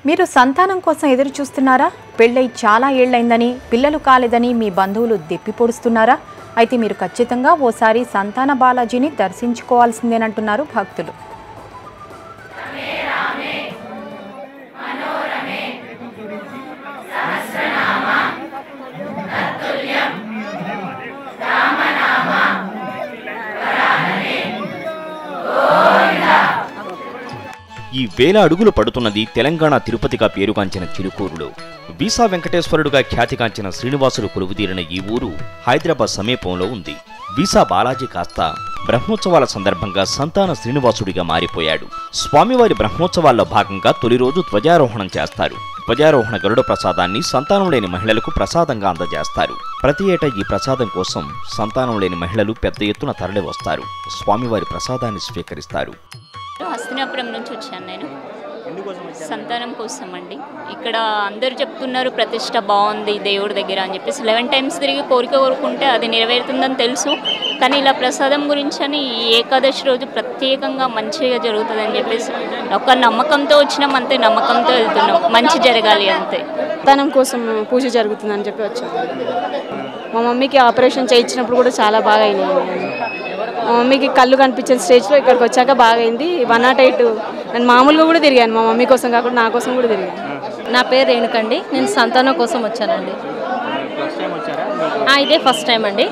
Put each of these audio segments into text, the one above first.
మీరు సంతానం కోసం ఎదురు చూస్తున్నారా? పెళ్ళై చాలా ఏళ్లైందని, పిల్లలు కాలేదని మీ బంధువులు దెప్పిపొడుస్తున్నారా? అయితే మీరు ఖచ్చితంగా ఓసారి సంతాన బాలాజీని దర్శించుకోవాల్సిందేనంటున్నారు భక్తులు. ఈ వేల అడుగులు పడుతున్నది తెలంగాణ తిరుపతిగా పేరుగాంచిన చిలుకూరులో. వీసా వెంకటేశ్వరుడుగా ఖ్యాతిగాంచిన శ్రీనివాసుడు కొలువుదీరిన ఈ ఊరు హైదరాబాద్ సమీపంలో ఉంది. వీసా బాలాజీ కాస్త బ్రహ్మోత్సవాల సందర్భంగా సంతాన శ్రీనివాసుడిగా మారిపోయాడు. స్వామివారి బ్రహ్మోత్సవాల్లో భాగంగా తొలి రోజు ధ్వజారోహణం చేస్తారు. ధ్వజారోహణ గరుడ ప్రసాదాన్ని సంతానం లేని మహిళలకు ప్రసాదంగా అందజేస్తారు. ప్రతి ఏటా ఈ ప్రసాదం కోసం సంతానం లేని మహిళలు పెద్ద ఎత్తున తరలి వస్తారు. స్వామివారి ప్రసాదాన్ని స్వీకరిస్తారు. హస్తినాపురం నుంచి వచ్చాను నేను. సంతానం కోసం అండి. ఇక్కడ అందరూ చెప్తున్నారు ప్రతిష్ట బాగుంది దేవుడి దగ్గర అని చెప్పేసి 11 times తిరిగి కోరిక కోరుకుంటే అది నెరవేరుతుందని తెలుసు. కానీ ఇలా ప్రసాదం గురించి అని ఈ ఏకాదశి రోజు ప్రత్యేకంగా మంచిగా జరుగుతుందని చెప్పేసి ఒక నమ్మకంతో వచ్చినాం, అంతే నమ్మకంతో వెళ్తున్నాం. మంచి జరగాలి అంతే. సంతానం కోసం పూజ జరుగుతుందని చెప్పి వచ్చాము. మా మమ్మీకి ఆపరేషన్ చేయించినప్పుడు కూడా చాలా బాగా అయినాయి. మా మమ్మీకి కళ్ళు కనిపించే స్టేజ్లో ఇక్కడికి వచ్చాక బాగా అయింది. 108 నేను మామూలుగా కూడా తిరిగాను, మా మమ్మీ కోసం కాకుండా నా కోసం కూడా తిరిగాను. నా పేరు రేణుకండి. నేను సంతానం కోసం వచ్చానండి. ఇదే ఫస్ట్ టైం అండి.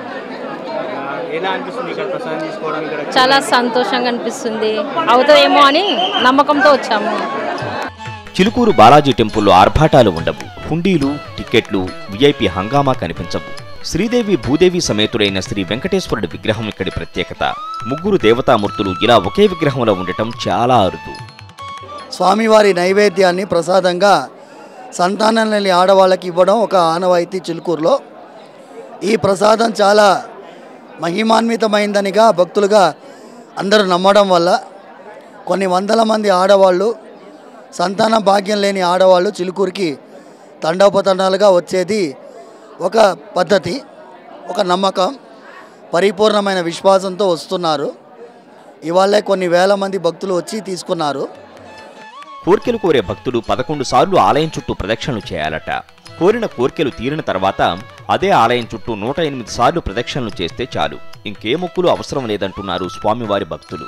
చాలా సంతోషంగా అనిపిస్తుంది. అవుతాయేమో అని నమ్మకంతో వచ్చాము. చిలుకూరు బాలాజీ టెంపుల్లో ఆర్భాటాలు ఉండవు. హుండీలు, టికెట్లు, విఐపి హంగామా కనిపించవు. శ్రీదేవి భూదేవి సమేతుడైన శ్రీ వెంకటేశ్వరుడి విగ్రహం ఇక్కడి ప్రత్యేకత. ముగ్గురు దేవతామూర్తులు ఇలా ఒకే విగ్రహంలో ఉండటం చాలా అరుదు. స్వామివారి నైవేద్యాన్ని ప్రసాదంగా సంతానం లేని ఆడవాళ్ళకి ఇవ్వడం ఒక ఆనవాయితీ చిలుకూరులో. ఈ ప్రసాదం చాలా మహిమాన్వితమైందనిగా భక్తులుగా అందరూ నమ్మడం వల్ల కొన్ని వందల మంది ఆడవాళ్ళు, సంతాన భాగ్యం లేని ఆడవాళ్ళు చిలుకూరుకి తండోపతండాలుగా వచ్చేది ఒక పద్ధతి, ఒక నమ్మకం, పరిపూర్ణమైన విశ్వాసంతో వస్తున్నారు. ఇవాళే కొన్ని వేల మంది భక్తులు వచ్చి తీసుకున్నారు. కోర్కెలు కోరే భక్తులు 11 సార్లు ఆలయం చుట్టూ ప్రదక్షిణలు చేయాలట. కోరిన కోర్కెలు తీరిన తర్వాత అదే ఆలయం చుట్టూ 108 సార్లు ప్రదక్షిణలు చేస్తే చాలు. ఇంకే మొక్కులు అవసరం లేదంటున్నారు స్వామివారి భక్తులు.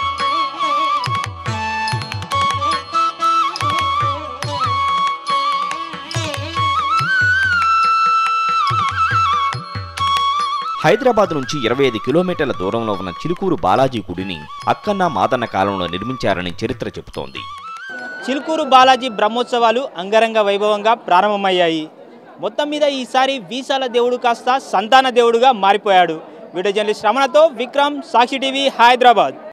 హైదరాబాద్ నుంచి 25 కిలోమీటర్ల దూరంలో ఉన్న చిలుకూరు బాలాజీ గుడిని అక్కన్న మాదన్న కాలంలో నిర్మించారని చరిత్ర చెబుతోంది. చిలుకూరు బాలాజీ బ్రహ్మోత్సవాలు అంగరంగ వైభవంగా ప్రారంభమయ్యాయి. మొత్తం మీద ఈసారి వీసాల దేవుడు కాస్త సంతాన దేవుడుగా మారిపోయాడు. వీడియో జర్నలిస్ట్ రమణతో విక్రమ్, సాక్షి టీవీ, హైదరాబాద్.